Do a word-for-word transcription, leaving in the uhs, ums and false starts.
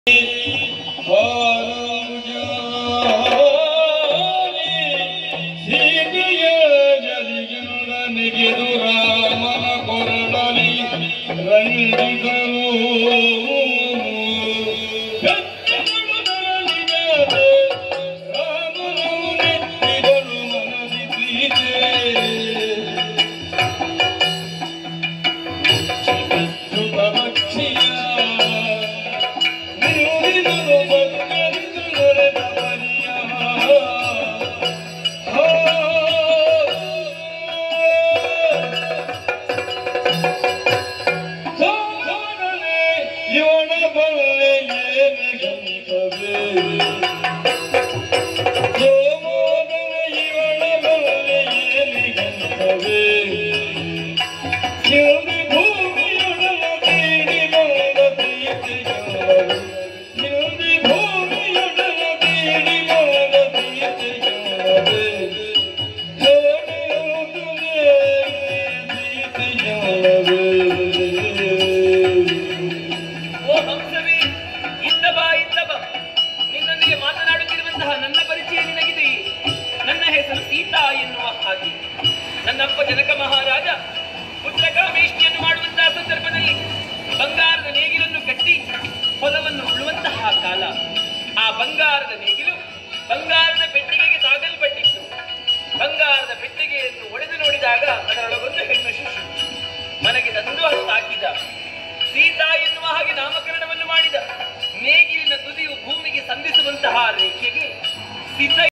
ರಾಮನ ಕೊರಡಲಿ ರಂಜಿಸಲು ರಾಮನು ನೆತ್ತಿದಳು ಮನದಿ ಪ್ರೀತೆ ಭಕ್ಷಿಯ ನಿರುಳಿದಳು ಭಕ್ತರಿದು ದೊರೆತ ಪರಿಯ ಇವನ ಬಲ್ಲೆ ಏನೆ ಗಣಿತವೇ ಸೋಮೋದರ ಇವನ ಬಲ್ಲೆ ಏನೆ ಗಣಿತವೇ ಶಿವನಿ ಭೂಮಿಯೊಡಲ ತೀಡಿ ಬಂದ ಪ್ರೀತಿಗಳು ಶಿವನಿ ಭೂಮಿಯೊಡಲ ತೀಡಿ ಬಂದ ಪ್ರೀತಿಗಳೇ ಸೋನೆಯುವುದೇ ಪ್ರೀತಿಗಳೇ. ನಿನ್ನೊಂದಿಗೆ ಮಾತನಾಡುತ್ತಿರುವಂತಹ ನನ್ನ ಪರಿಚಯ ನಿನಗಿದೆಯೇ? ನನ್ನ ಹೆಸರು ಸೀತಾ ಎನ್ನುವ ಹಾಗೆ. ನನ್ನಪ್ಪ ಜನಕ ಮಹಾರಾಜ ಪುತ್ರಕಾಮೇಷ್ಟಿಯನ್ನು ಮಾಡುವಂತಹ ಸಂದರ್ಭದಲ್ಲಿ ಬಂಗಾರದ ನೇಗಿಲನ್ನು ಕಟ್ಟಿ ಹೊಲವನ್ನು ಉಳುವಂತಹ ಕಾಲ. ಆ ಬಂಗಾರದ ನೇಗಿಲು ಬಂಗಾರದ ಪೆಟ್ಟಿಗೆಗೆ ತಾಗಲ್ಪಟ್ಟಿತ್ತು. ಬಂಗಾರದ ಪೆಟ್ಟಿಗೆಯನ್ನು ಒಡೆದು ನೋಡಿದಾಗ ಅದರೊಳಗೊಂದು ಹೆಣ್ಣು ಶಿಶು ಮನೆಗೆ ತಂದು ಅದು ಸಾಕಿದ. ಸೀತಾ ಎನ್ನುವ ಹಾಗೆ ನಾಮಕರಣವನ್ನು ಮಾಡಿದ. ನೇಗಿಲಿನ ತುದಿಯು ಭೂಮಿಗೆ ಸಂಧಿಸುವಂತಹ ರೇಖೆಗೆ ಸಿದ್ಧ